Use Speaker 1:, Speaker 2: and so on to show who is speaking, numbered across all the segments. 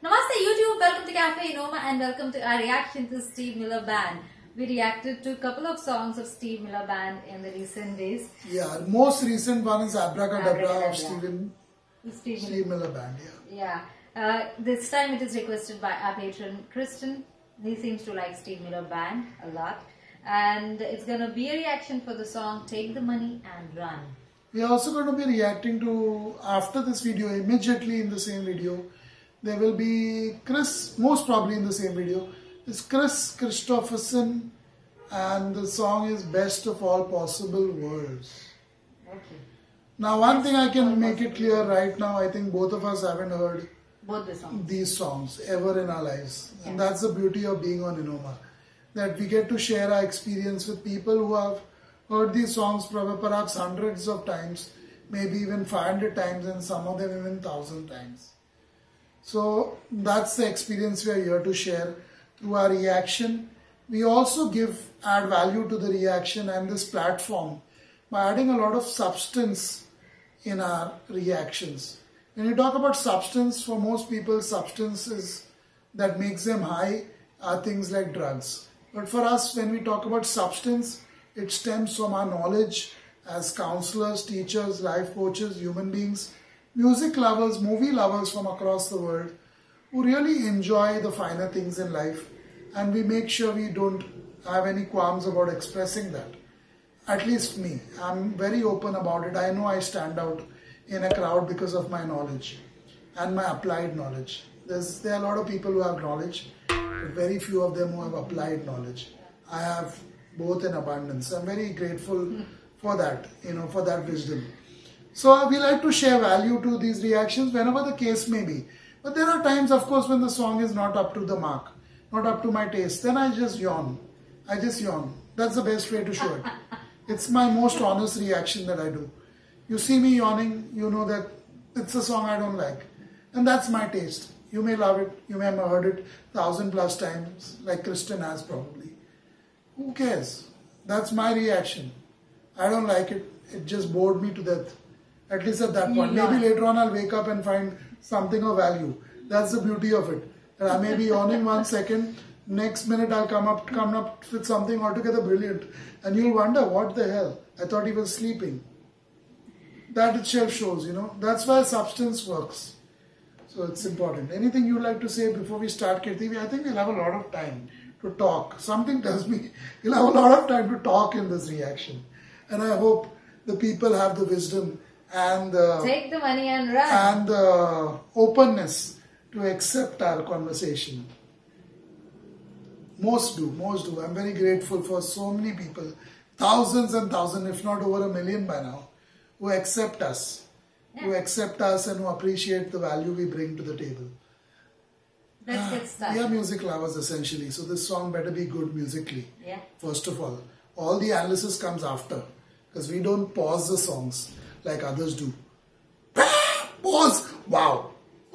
Speaker 1: Namaste YouTube, welcome to CAFE ENOMA and welcome to our reaction to Steve Miller Band. We reacted to a couple of songs of Steve Miller Band in the recent days.
Speaker 2: Yeah, most recent one is Abracadabra of Steve Miller Band.
Speaker 1: This time it is requested by our patron Kristen. He seems to like Steve Miller Band a lot. And it's going to be a reaction for the song Take the Money and Run.
Speaker 2: We are also going to be reacting to, after this video, immediately in the same video, there will be Chris, most probably in the same video, is Chris Christopherson, and the song is Best of All Possible Worlds.
Speaker 1: Okay.
Speaker 2: Now one thing I can make it clear right now, I think both of us haven't heard these songs ever in our lives. Yeah. And that's the beauty of being on Enoma, that we get to share our experience with people who have heard these songs perhaps hundreds of times, maybe even 500 times, and some of them even 1,000 times. So that's the experience we are here to share through our reaction. We also add value to the reaction and this platform by adding a lot of substance in our reactions. When you talk about substance, for most people, substances that makes them high are things like drugs. But for us, when we talk about substance, it stems from our knowledge as counselors, teachers, life coaches, human beings, music lovers, movie lovers from across the world who really enjoy the finer things in life, and we make sure we don't have any qualms about expressing that. At least me. I'm very open about it. I know I stand out in a crowd because of my knowledge and my applied knowledge. There are a lot of people who have knowledge, but very few of them who have applied knowledge. I have both in abundance. I'm very grateful for that, for that wisdom. So we like to share value to these reactions whenever the case may be. But there are times, of course, when the song is not up to the mark, not up to my taste. Then I just yawn. I just yawn. That's the best way to show it. It's my most honest reaction that I do. You see me yawning, you know that it's a song I don't like. And that's my taste. You may love it. You may have heard it 1,000+ times, like Kristen has probably. Who cares? That's my reaction. I don't like it. It just bored me to death. At least at that point. Maybe later on I'll wake up and find something of value. That's the beauty of it. That I may be yawning 1 second, next minute I'll come up with something altogether brilliant. And you'll wonder, what the hell? I thought he was sleeping. That itself shows, That's why substance works. So it's important. Anything you'd like to say before we start, Kirti? I think we'll have a lot of time to talk. Something tells me we'll have a lot of time to talk in this reaction. And I hope the people have the wisdom and
Speaker 1: take the money and run.
Speaker 2: And the openness to accept our conversation. Most do. I'm very grateful for so many people, thousands and thousands, if not over 1 million by now, who accept us, and who appreciate the value we bring to the table.
Speaker 1: Let's get started.
Speaker 2: We are music lovers essentially, so this song better be good musically.
Speaker 1: Yeah.
Speaker 2: First of all the analysis comes after, because we don't pause the songs like others do. Pause! Wow!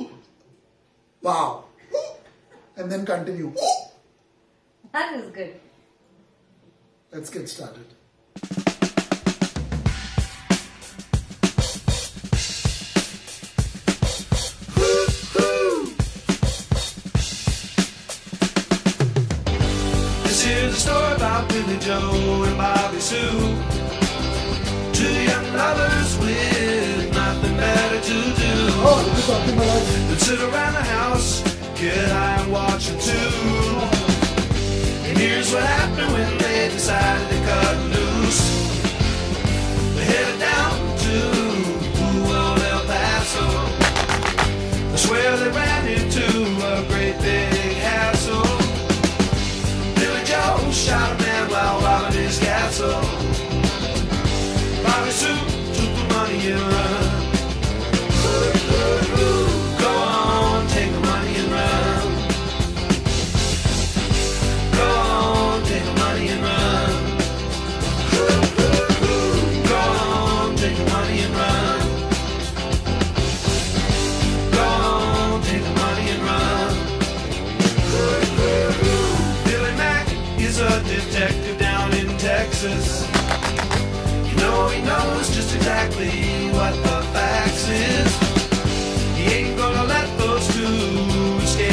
Speaker 2: Wow! And then continue.
Speaker 1: That is good.
Speaker 2: Let's get started.
Speaker 3: This is a story about Billy Joe and Bobby Sue. Two young lovers with nothing better to do. They'd sit around the house, get high and watch a tube. And here's what happened when they decided to cut loose. They headed down to El Paso. I swear they ran into a great big hassle. Billy Joe shot a man while robbing his castle. Bobby Sue took the money and run. Go on, take the money and run. Go on, take the money and run. Go on, take the money and run. Go on, take the money and run. Billy Mack is a detective down in Texas. He knows just exactly what the facts is. He ain't gonna let those two escape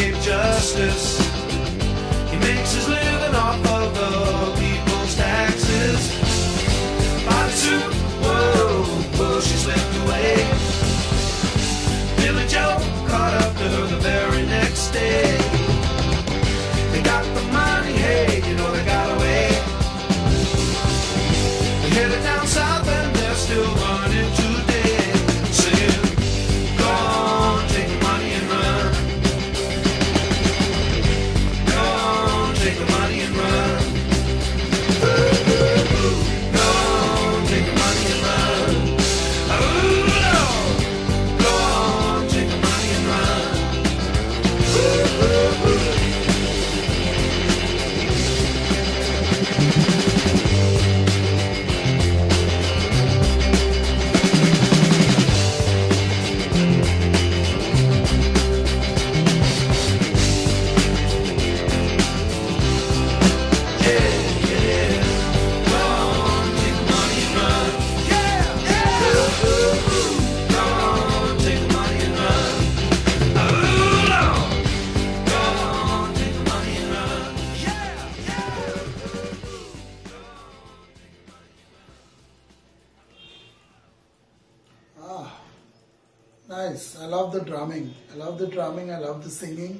Speaker 2: nice. I love the drumming. I love the drumming. I love the singing.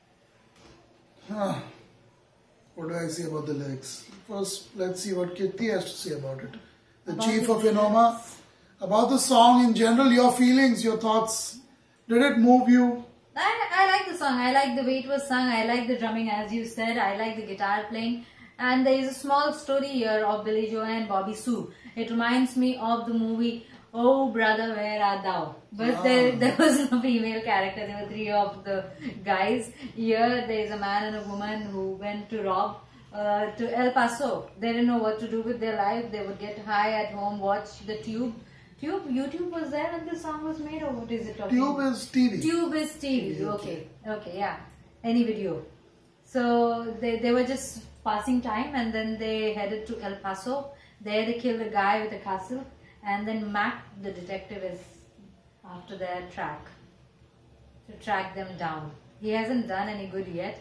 Speaker 2: What do I say about the lyrics? First, let's see what Kirti has to say about it. The Chief of Enoma. About the song in general, your feelings, your thoughts. Did it move you?
Speaker 1: I like the song. I like the way it was sung. I like the drumming, as you said. I like the guitar playing. And there is a small story here of Billy Joe and Bobby Sue. It reminds me of the movie Oh Brother, Where Art Thou? But there was no female character. There were three of the guys. Here there is a man and a woman who went to rob to El Paso. They didn't know what to do with their life. They would get high at home, watch the Tube. YouTube was there when this song was made, or what is it?
Speaker 2: Tube is TV.
Speaker 1: Tube is TV. Okay, yeah. Any video. So they were just passing time, and then they headed to El Paso. There they killed a guy with a castle, and then Mac, the detective, is after their track to track them down. He hasn't done any good yet.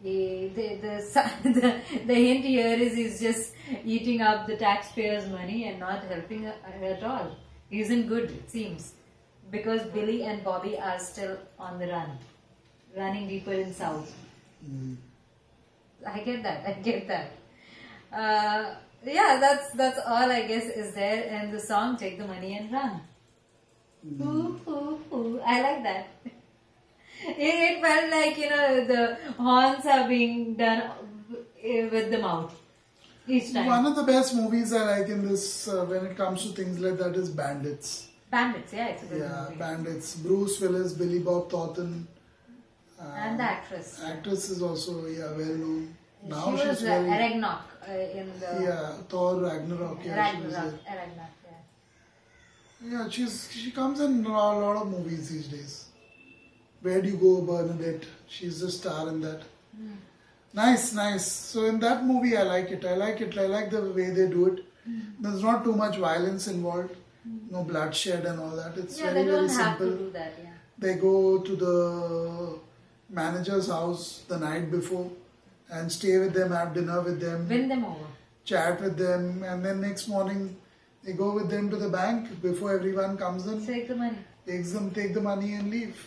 Speaker 1: The hint here is he's just eating up the taxpayers' money and not helping at all. He isn't good, it seems, because Billy and Bobby are still on the run, running deeper in south. I get that. Yeah, that's all I guess is there in the song. Take the money and run. Ooh, ooh, ooh. I like that. It felt like, the horns are being done with the mouth each time.
Speaker 2: One of the best movies I like in this, when it comes to things like that, is Bandits.
Speaker 1: Bandits, yeah, it's a good movie.
Speaker 2: Yeah, Bandits. Bruce Willis, Billy Bob Thornton.
Speaker 1: And the actress.
Speaker 2: Actress is also, well known. Now
Speaker 1: she was
Speaker 2: very...
Speaker 1: Ragnarok in the...
Speaker 2: Yeah, Thor Ragnarok. Yeah,
Speaker 1: Ragnarok,
Speaker 2: yeah, she comes in a lot of movies these days. Where Do You Go, Bernadette? She's the star in that. Nice. So in that movie, I like it. I like the way they do it. There's not too much violence involved. No bloodshed and all that. It's very simple.
Speaker 1: Have to do that, yeah.
Speaker 2: They go to the manager's house the night before and stay with them, have dinner with them.
Speaker 1: Win them over.
Speaker 2: Chat with them, and then next morning they go with them to the bank before everyone comes in.
Speaker 1: Take the money.
Speaker 2: Take the money and leave.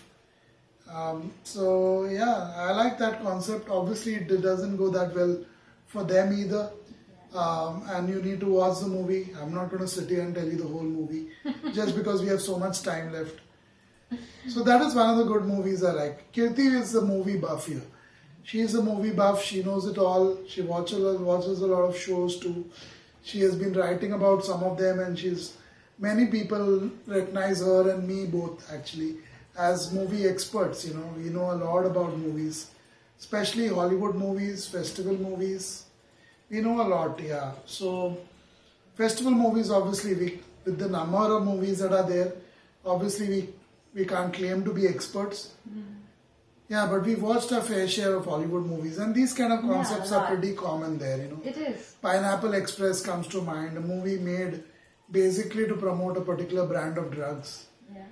Speaker 2: So yeah, I like that concept. Obviously it doesn't go that well for them either. And you need to watch the movie. I'm not going to sit here and tell you the whole movie just because we have so much time left. So that is one of the good movies I like. Kirti is a movie buff here. She is a movie buff. She knows it all. She watches a lot of shows too. She has been writing about some of them, and many people recognize her and me both actually as movie experts. We know a lot about movies, especially Hollywood movies, festival movies. We know a lot, yeah. So festival movies, obviously, with the number of movies that are there, obviously we can't claim to be experts. Yeah, but we've watched a fair share of Hollywood movies, and these kind of concepts are pretty common there,
Speaker 1: It is.
Speaker 2: Pineapple Express comes to mind, a movie made basically to promote a particular brand of drugs.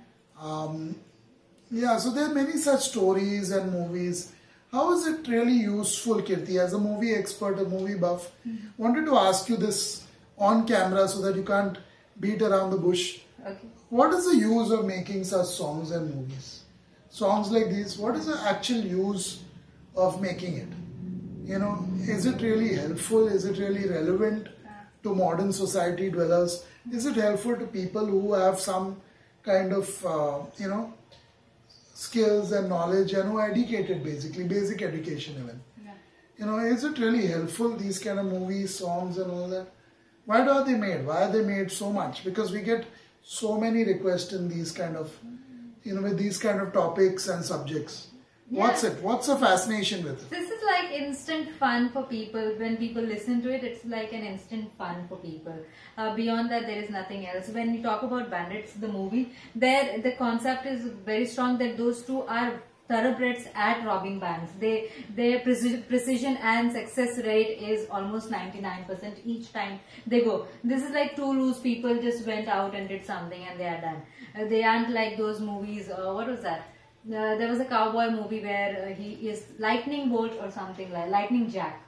Speaker 2: Yeah. So there are many such stories and movies. How is it really useful, Kirti, as a movie expert, a movie buff? Wanted to ask you this on camera so that you can't beat around the bush.
Speaker 1: Okay.
Speaker 2: What is the use of making such songs and movies? Songs like these, what is the actual use of making it? Is it really helpful? Is it really relevant to modern society dwellers? Is it helpful to people who have some kind of, skills and knowledge and who are educated basically, basic education even? Is it really helpful, these kind of movies, songs and all that? Why are they made? Why are they made so much? Because we get so many requests in these kind of, with these kind of topics and subjects. What's it? What's the fascination with it?
Speaker 1: This is like instant fun for people. When people listen to it, it's like an instant fun for people. Beyond that, there is nothing else. When you talk about Bandits, the movie, the concept is very strong that those two are thoroughbreds at robbing banks. Their precision and success rate is almost 99% each time they go. This is like two loose people just went out and did something and they are done. They aren't like those movies. What was that? There was a cowboy movie where he is Lightning Bolt or something like Lightning Jack.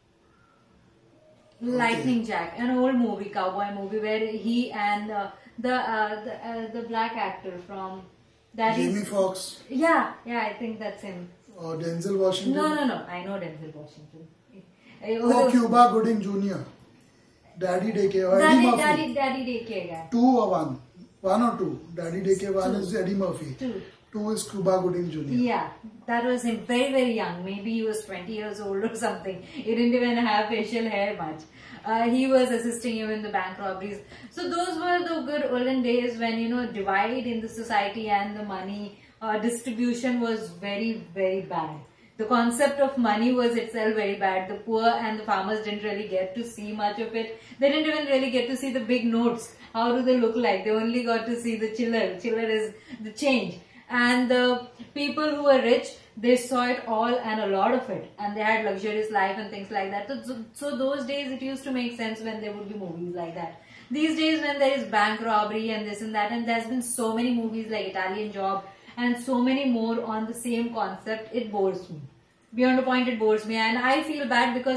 Speaker 1: Okay. Lightning Jack, an old movie, cowboy movie, where he and the black actor from
Speaker 2: Jamie Foxx.
Speaker 1: Yeah, I think that's him.
Speaker 2: Or Denzel Washington.
Speaker 1: No. I know Denzel Washington.
Speaker 2: Oh, Cuba Gooding Jr. Daddy Daycare or Eddie Murphy.
Speaker 1: Daddy Daycare guy.
Speaker 2: 2 or 1? 1 or 2? Daddy Daycare 1 is Eddie Murphy. 2 is Cuba Gooding Jr.
Speaker 1: Yeah, that was him. Very, very young. Maybe he was 20 years old or something. He didn't even have facial hair much. He was assisting him in the bank robberies. So those were the good olden days when, divide in the society and the money distribution was very, very bad. The concept of money was itself very bad. The poor and the farmers didn't really get to see much of it. They didn't even really get to see the big notes. How do they look like? They only got to see the chiller. Chiller is the change. And the people who were rich, they saw it all and a lot of it. And they had luxurious life and things like that. So those days it used to make sense when there would be movies like that. These days when there is bank robbery and this and that, and there's been so many movies like Italian Job and so many more on the same concept, it bores me. Beyond a point, it bores me. And I feel bad because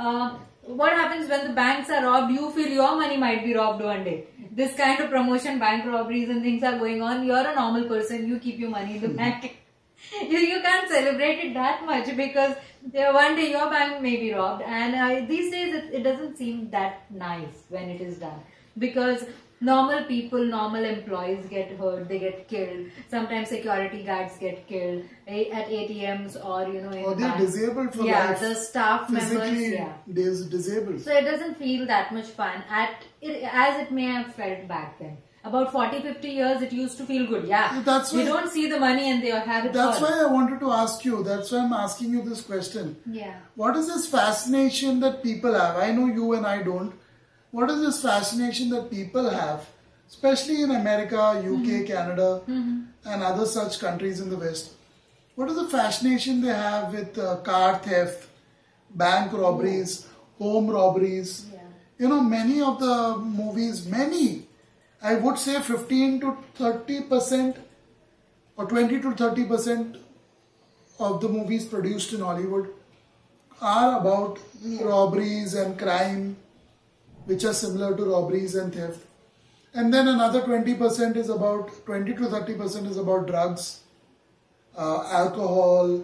Speaker 1: what happens when the banks are robbed, you feel your money might be robbed one day. This kind of promotion, bank robberies and things are going on. You're a normal person, you keep your money in the bank. You can't celebrate it that much because one day your bank may be robbed. And these days it doesn't seem that nice when it is done. Because normal people, normal employees get hurt, they get killed. Sometimes security guards get killed at ATMs or,
Speaker 2: or they're disabled for life.
Speaker 1: Yeah, the staff
Speaker 2: physically
Speaker 1: members.
Speaker 2: Disabled.
Speaker 1: So it doesn't feel that much fun as it may have felt back then. About 40-50 years, it used to feel good. Yeah,
Speaker 2: that's why
Speaker 1: you don't see the money and they have it.
Speaker 2: That's why I wanted to ask you. That's why I'm asking you this question.
Speaker 1: Yeah.
Speaker 2: What is this fascination that people have? I know you and I don't. What is this fascination that people have, especially in America, UK, Canada, and other such countries in the West? What is the fascination they have with car theft, bank robberies, home robberies?
Speaker 1: Yeah.
Speaker 2: Many of the movies, I would say 15 to 30% or 20 to 30% of the movies produced in Hollywood are about robberies and crime, which are similar to robberies and theft. And then another 20% is about, 20 to 30% is about drugs, alcohol,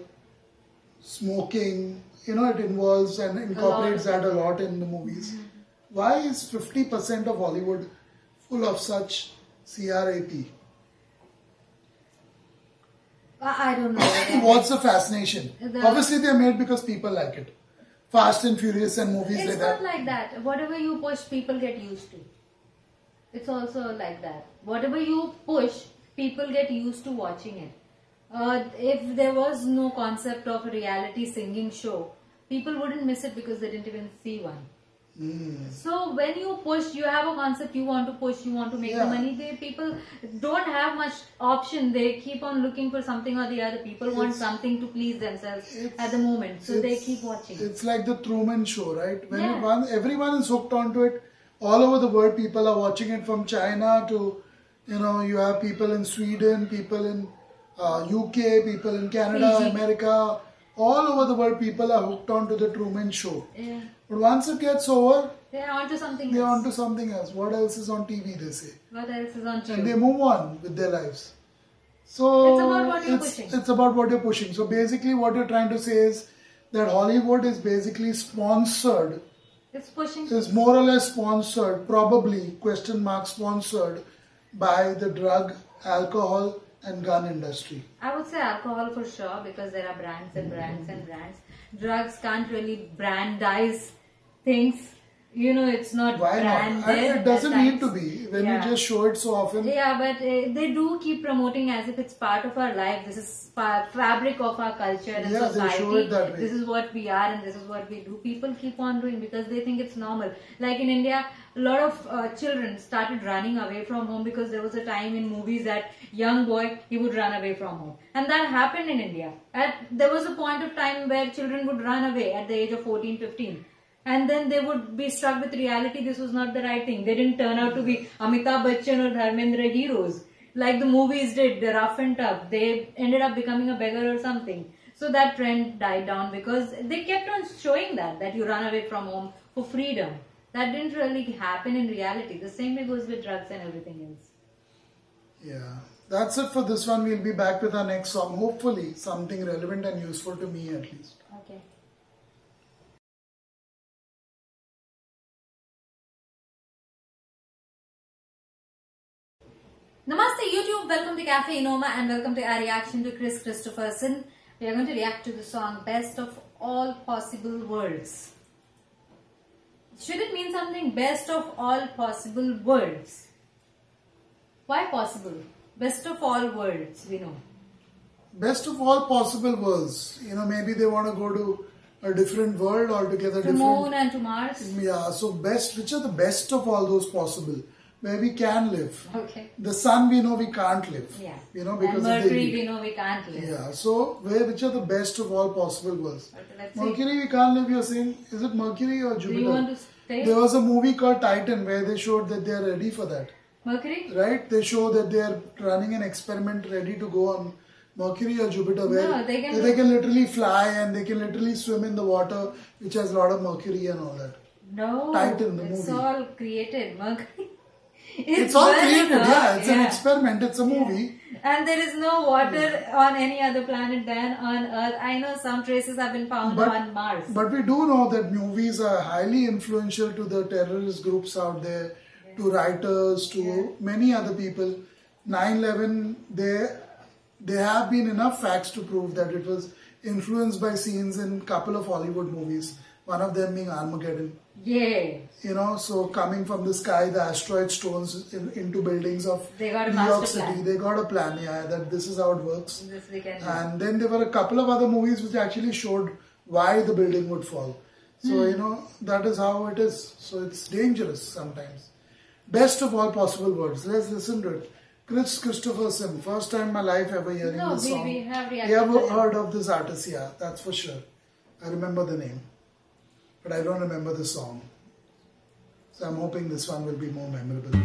Speaker 2: smoking. It involves and incorporates that a lot in the movies. Why is 50% of Hollywood full of such CRAP?
Speaker 1: I don't know.
Speaker 2: What's the fascination? Obviously they're made because people like it. Fast and Furious and movies like that.
Speaker 1: It's not like that. Whatever you push, people get used to. It's also like that. Whatever you push, people get used to watching it. If there was no concept of a reality singing show, people wouldn't miss it because they didn't even see one. So when you push, you have a concept you want to push, you want to make the money. People don't have much option. They keep on looking for something or the other. People want something to please themselves at the moment. So they keep watching.
Speaker 2: It's like the Truman Show, right? When everyone is hooked onto it. All over the world, people are watching it, from China to, you have people in Sweden, people in UK, people in Canada, America. All over the world, people are hooked onto the Truman Show. Yeah. But once it gets over,
Speaker 1: they're onto something
Speaker 2: else. They're onto something else. What else is on TV, they say.
Speaker 1: What else is on TV?
Speaker 2: And they move on with their lives. So
Speaker 1: it's about what you're pushing.
Speaker 2: It's about what you're pushing. So basically what you're trying to say is that Hollywood is basically sponsored.
Speaker 1: It's pushing.
Speaker 2: Is more or less sponsored, probably, sponsored by the drug, alcohol and gun industry.
Speaker 1: I would say alcohol for sure, because there are brands and brands and brands. Drugs can't really brandize things. It's not branded.
Speaker 2: It doesn't need to be when you just show it so often.
Speaker 1: Yeah, but they do keep promoting as if it's part of our life. This is fabric of our culture and society.
Speaker 2: They show it that way.
Speaker 1: This is what we are and this is what we do. People keep on doing because they think it's normal. Like in India, a lot of children started running away from home because there was a time in movies that young boy, he would run away from home. And that happened in India. There was a point of time where children would run away at the age of 14, 15. And then they would be struck with reality, this was not the right thing. They didn't turn out to be Amitabh Bachchan or Dharmendra heroes. Like the movies did, the rough and tough. They ended up becoming a beggar or something. So that trend died down because they kept on showing that you run away from home for freedom. That didn't really happen in reality. The same way goes with drugs and everything else.
Speaker 2: Yeah. That's it for this one. We'll be back with our next song. Hopefully something relevant and useful to me at least.
Speaker 1: Okay. Namaste YouTube, welcome to Cafe Enoma and welcome to our reaction to Kris Kristofferson. We are going to react to the song Best of All Possible Worlds. Should it mean something? Best of all possible worlds. Why possible? Best of all worlds, we know.
Speaker 2: Best of all possible worlds. You know, maybe they want to go to a different world altogether.
Speaker 1: To Moon and to Mars.
Speaker 2: Yeah, so best, which are the best of all those possible? Where we can live.
Speaker 1: Okay.
Speaker 2: The sun we know we can't live.
Speaker 1: Yeah.
Speaker 2: You know, because
Speaker 1: and Mercury we know we can't live.
Speaker 2: Yeah, so which are the best of all possible worlds?
Speaker 1: Okay,
Speaker 2: Mercury we can't live, you're saying, is it Mercury or Jupiter?
Speaker 1: Do you want to stay?
Speaker 2: There was a movie called Titan where they showed that they are ready for that.
Speaker 1: Mercury?
Speaker 2: Right? They show that they are running an experiment ready to go on Mercury or Jupiter where
Speaker 1: no, they
Speaker 2: can literally fly and they can literally swim in the water which has a lot of mercury and all that.
Speaker 1: No.
Speaker 2: Titan, the
Speaker 1: movie. It's all created. Mercury.
Speaker 2: It's all created, yeah. It's an experiment. It's a movie.
Speaker 1: And there is no water on any other planet than on Earth. I know some traces have been found on Mars.
Speaker 2: But we do know that movies are highly influential to the terrorist groups out there, to writers, to many other people. 9/11, there have been enough facts to prove that it was influenced by scenes in a couple of Hollywood movies. One of them being Armageddon.
Speaker 1: Yeah.
Speaker 2: You know, so coming from the sky, the asteroid stones into buildings of New York City. They got a plan, that this is how it works. And then there were a couple of other movies which actually showed why the building would fall. So, you know, that is how it is. So it's dangerous sometimes. Best of all possible words. Let's listen to it. Kris Kristofferson. First time in my life ever hearing this song.
Speaker 1: We have
Speaker 2: heard of this artist, yeah, that's for sure. I remember the name. But I don't remember the song. So I'm hoping this one will be more memorable.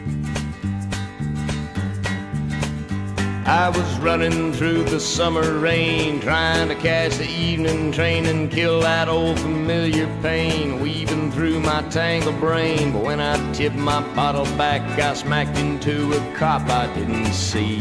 Speaker 4: I was running through the summer rain, trying to catch the evening train and kill that old familiar pain weaving through my tangled brain. But when I tipped my bottle back, I smacked into a cop I didn't see.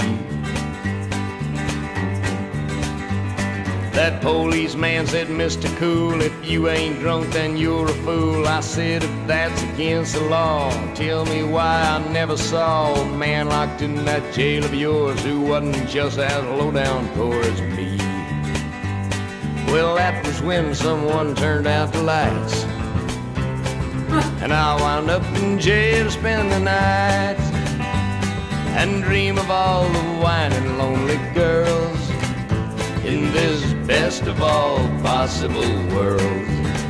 Speaker 4: That policeman said, Mr. Cool, if you ain't drunk, then you're a fool. I said, if that's against the law, tell me why I never saw a man locked in that jail of yours who wasn't just as low down poor as me. Well, that was when someone turned out the lights, and I wound up in jail to spend the night and dream of all the whining lonely girls in this best of all possible worlds.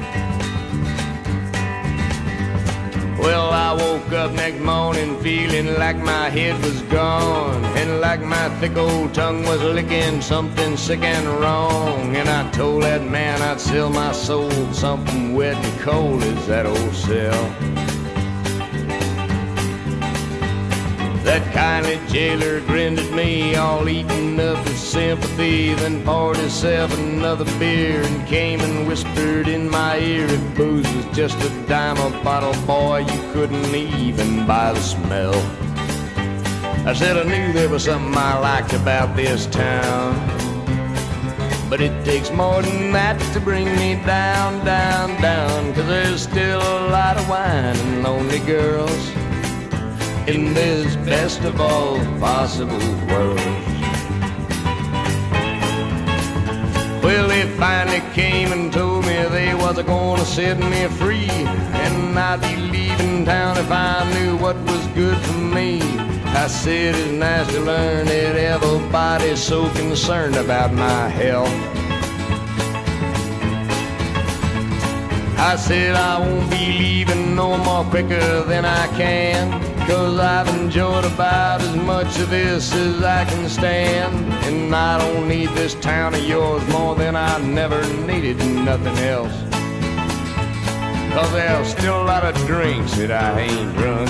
Speaker 4: Well, I woke up next morning feeling like my head was gone and like my thick old tongue was licking something sick and wrong. And I told that man I'd sell my soul for something wet and cold as that old cell. That kindly jailer grinned at me, all eaten up with sympathy, then poured himself another beer and came and whispered in my ear, if booze was just a dime a bottle, boy, you couldn't even buy the smell. I said I knew there was something I liked about this town, but it takes more than that to bring me down, down, down, 'cause there's still a lot of wine and lonely girls in this best of all possible worlds. Well, they finally came and told me they wasn't gonna set me free, and I'd be leaving town if I knew what was good for me. I said it's nice to learn that everybody's so concerned about my health. I said I won't be leaving no more quicker than I can, 'cause I've enjoyed about as much of this as I can stand. And I don't need this town of yours more than I never needed nothing else, 'cause there's still a lot of drinks that I ain't drunk,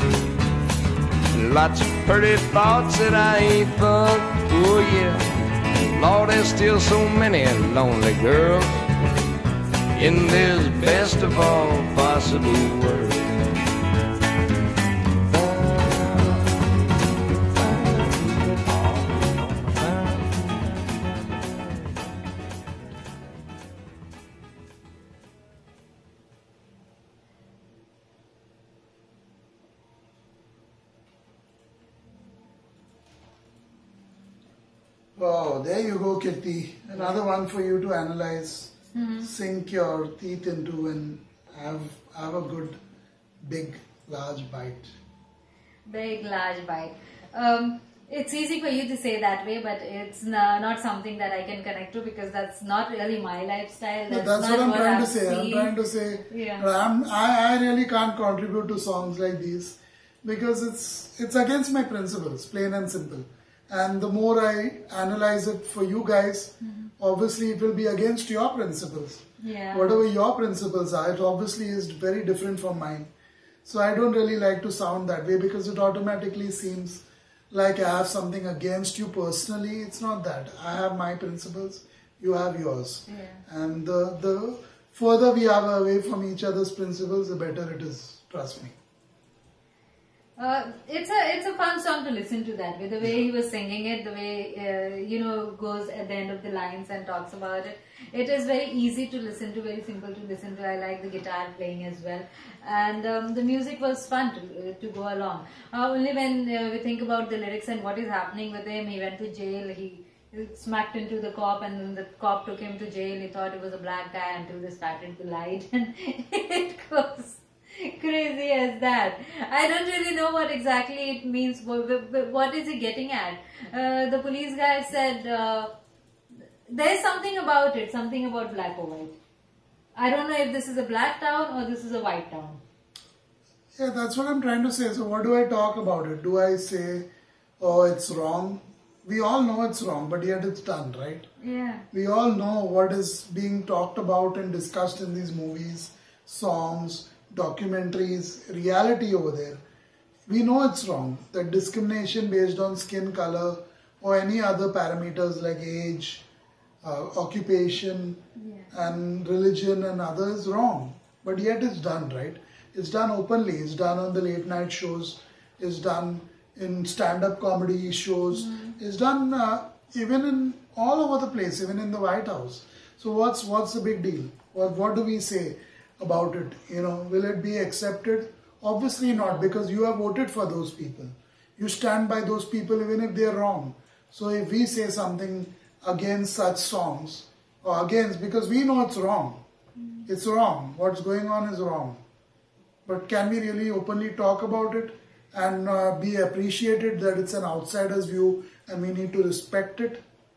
Speaker 4: lots of pretty thoughts that I ain't thunk. Oh yeah, Lord, there's still so many lonely girls in this best of all possible worlds.
Speaker 2: Oh, there you go, Kirti. Another one for you to analyze, sink your teeth into, and have a good, big, large bite.
Speaker 1: Big, large bite. It's easy for you to say that way, but it's not something that I can connect to because that's not really my lifestyle.
Speaker 2: That's what I'm trying to say. I'm trying to say,
Speaker 1: yeah.
Speaker 2: I really can't contribute to songs like these because it's against my principles, plain and simple. And the more I analyze it for you guys, obviously it will be against your principles.
Speaker 1: Yeah.
Speaker 2: Whatever your principles are, it obviously is very different from mine. So I don't really like to sound that way because it automatically seems like I have something against you personally. It's not that. I have my principles, you have yours.
Speaker 1: Yeah.
Speaker 2: And the further we are away from each other's principles, the better it is. Trust me.
Speaker 1: It's a fun song to listen to that way. The way he was singing it, the way goes at the end of the lines and talks about it. It is very easy to listen to, very simple to listen to. I like the guitar playing as well, and the music was fun to go along. Only when we think about the lyrics and what is happening with him, he went to jail. He smacked into the cop, and then the cop took him to jail. He thought it was a black guy until they started to lie, and it goes crazy as that. I don't really know what exactly it means. What is he getting at? The police guy said there's something about it, something about black or white. I don't know if this is a black town or this is a white town.
Speaker 2: Yeah, that's what I'm trying to say. So what do I talk about it? Do I say, oh, it's wrong? We all know it's wrong, but yet it's done, right?
Speaker 1: Yeah.
Speaker 2: We all know what is being talked about and discussed in these movies, songs, documentaries, reality over there. We know it's wrong. That discrimination based on skin color or any other parameters like age, occupation and religion and others is wrong. But yet it's done, right? It's done openly. It's done on the late night shows. It's done in stand-up comedy shows. It's done even in all over the place, even in the White House. So what's the big deal? What do we say about it? Will it be accepted? Obviously not, because you have voted for those people. You stand by those people even if they are wrong. So if we say something against such songs, or against, because we know it's wrong. It's wrong. What's going on is wrong. But can we really openly talk about it and be appreciated that it's an outsider's view and we need to respect it?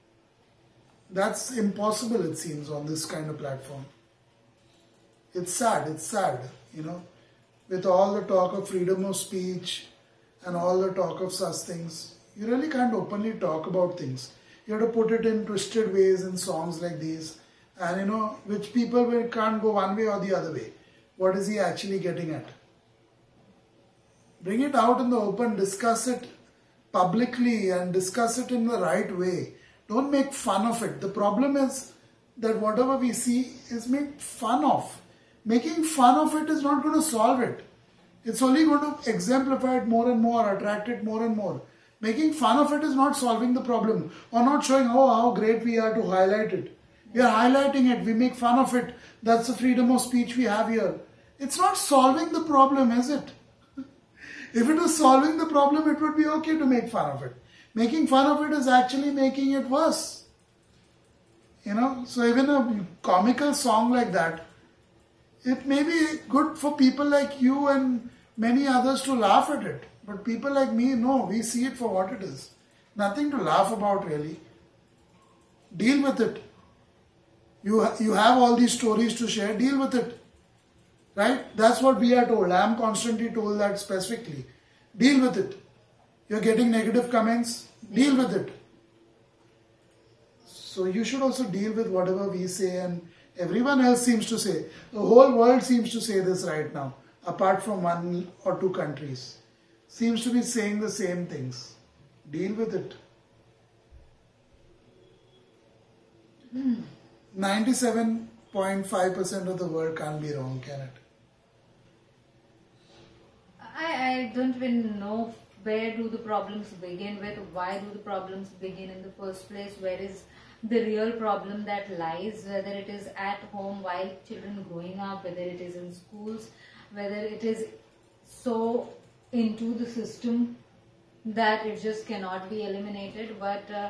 Speaker 2: That's impossible, it seems, on this kind of platform. It's sad, with all the talk of freedom of speech and all the talk of such things, you really can't openly talk about things. You have to put it in twisted ways in songs like these, and which people can't go one way or the other way. What is he actually getting at? Bring it out in the open, discuss it publicly and discuss it in the right way. Don't make fun of it. The problem is that whatever we see is made fun of. Making fun of it is not going to solve it. It's only going to exemplify it more and more, attract it more and more. Making fun of it is not solving the problem or not showing how great we are to highlight it. We are highlighting it, we make fun of it. That's the freedom of speech we have here. It's not solving the problem, is it? If it was solving the problem, it would be okay to make fun of it. Making fun of it is actually making it worse. So even a comical song like that, it may be good for people like you and many others to laugh at it. But people like me, no, we see it for what it is. Nothing to laugh about really. Deal with it. You have all these stories to share, deal with it. Right? That's what we are told. I am constantly told that specifically. Deal with it. You're getting negative comments, deal with it. So you should also deal with whatever we say and everyone else seems to say. The whole world seems to say this right now, apart from 1 or 2 countries. Seems to be saying the same things. Deal with it. 97.5% of the world can't be wrong, can it?
Speaker 1: I don't even know where do the problems begin with, why do the problems begin in the first place, where is the real problem that lies, whether it is at home while children growing up, whether it is in schools, whether it is so into the system that it just cannot be eliminated. But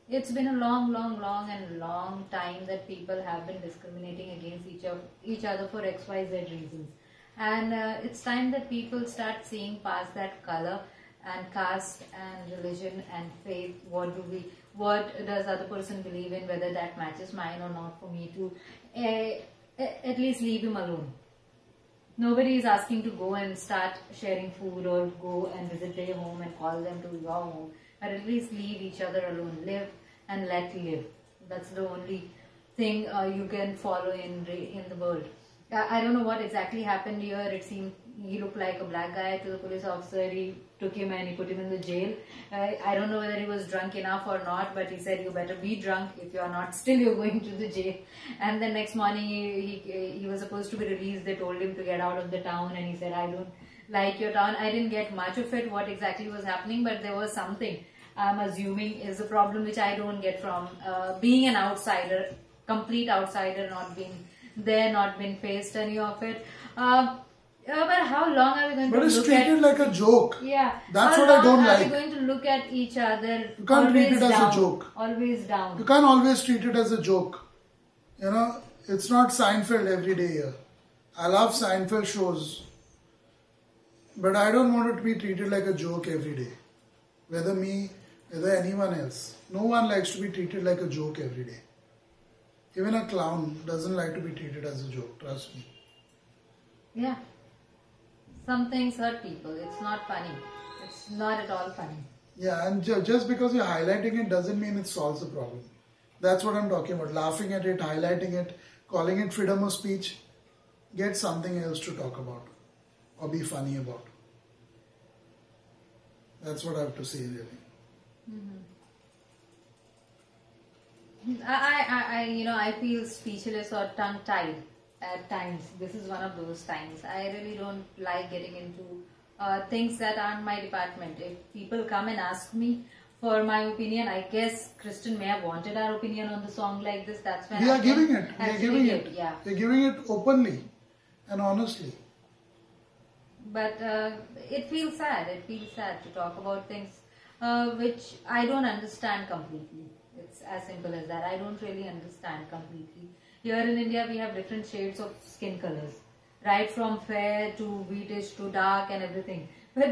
Speaker 1: It's been a long time that people have been discriminating against each other for XYZ reasons. And it's time that people start seeing past that color and caste and religion and faith. What does other person believe in, whether that matches mine or not, for me to at least leave him alone. Nobody is asking to go and start sharing food or go and visit their home and call them to your home. But at least leave each other alone. Live and let live. That's the only thing you can follow in the world. I don't know what exactly happened here. It seemed he looked like a black guy to the police officer. He took him and he put him in the jail. I don't know whether he was drunk enough or not, but he said, you better be drunk. If you are not, still you're going to the jail. And the next morning he was supposed to be released. They told him to get out of the town, and he said, I don't like your town. I didn't get much of it, what exactly was happening, but there was something, I'm assuming, is a problem which I don't get from being an outsider, complete outsider, not being there, not been faced any of it. But how long are we going to look at... But
Speaker 2: it's treated like a joke.
Speaker 1: Yeah.
Speaker 2: That's what I don't like.
Speaker 1: How are we going to look at each other?
Speaker 2: You can't treat it as a joke.
Speaker 1: Always down.
Speaker 2: You can't always treat it as a joke. You know, it's not Seinfeld every day here. I love Seinfeld shows. But I don't want it to be treated like a joke every day. Whether me, whether anyone else. No one likes to be treated like a joke every day. Even a clown doesn't like to be treated as a joke, trust me.
Speaker 1: Yeah. Some things hurt people. It's not funny. It's not at all funny.
Speaker 2: Yeah, and just because you're highlighting it doesn't mean it solves the problem. That's what I'm talking about. Laughing at it, highlighting it, calling it freedom of speech. Get something else to talk about or be funny about. That's what I have to say, really.
Speaker 1: I feel speechless or tongue-tied at times. This is one of those times. I really don't like getting into things that aren't my department. If people come and ask me for my opinion, I guess Kristen may have wanted our opinion on the song like this. That's when
Speaker 2: we are giving it. We are giving it.
Speaker 1: Yeah.
Speaker 2: We are giving it openly and honestly.
Speaker 1: But it feels sad. It feels sad to talk about things which I don't understand completely. It's as simple as that. I don't really understand completely. Here in India, we have different shades of skin colors, right from fair to wheatish to dark and everything. But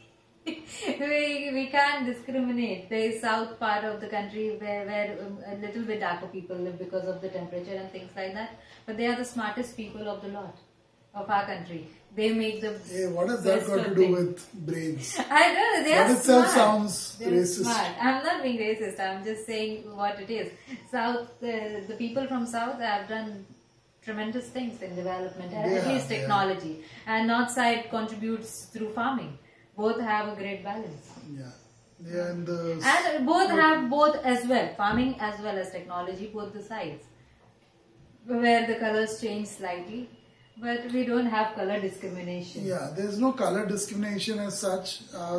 Speaker 1: we can't discriminate. There is south part of the country where a little bit darker people live because of the temperature and things like that. But they are the smartest people of the lot of our country. They make the...
Speaker 2: Hey, what has that got to do with brains?
Speaker 1: I don't know. They
Speaker 2: that
Speaker 1: are
Speaker 2: itself
Speaker 1: smart.
Speaker 2: Sounds
Speaker 1: They're
Speaker 2: racist.
Speaker 1: Smart. I'm not being racist. I'm just saying what it is. South, the people from South have done tremendous things in development, at least technology. And North side contributes through farming. Both have a great balance.
Speaker 2: Yeah. And
Speaker 1: both have both as well. Farming as well as technology, both the sides. Where the colors change slightly. But we don't have color discrimination.
Speaker 2: Yeah, there's no color discrimination as such.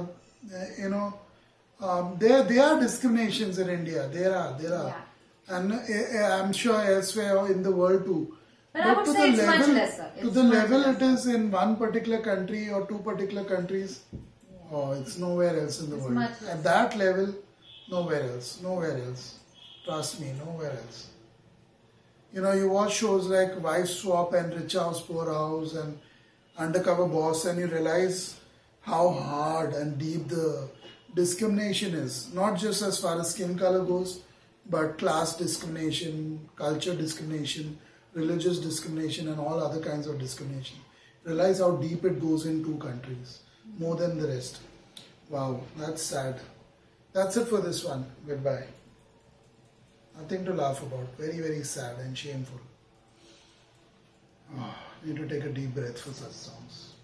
Speaker 2: There are discriminations in India. There are.
Speaker 1: Yeah.
Speaker 2: And I'm sure elsewhere in the world too.
Speaker 1: But I would say it's much lesser.
Speaker 2: To the level it is in one particular country or two particular countries, it's nowhere else in the world. At that level, nowhere else. Nowhere else. Trust me, nowhere else. You know, you watch shows like Wife Swap and Rich House, Poor House and Undercover Boss, and you realize how hard and deep the discrimination is. Not just as far as skin color goes, but class discrimination, culture discrimination, religious discrimination and all other kinds of discrimination. Realize how deep it goes in two countries, more than the rest. Wow, that's sad. That's it for this one. Goodbye. Nothing to laugh about. Very, very sad and shameful. Need to take a deep breath for such songs.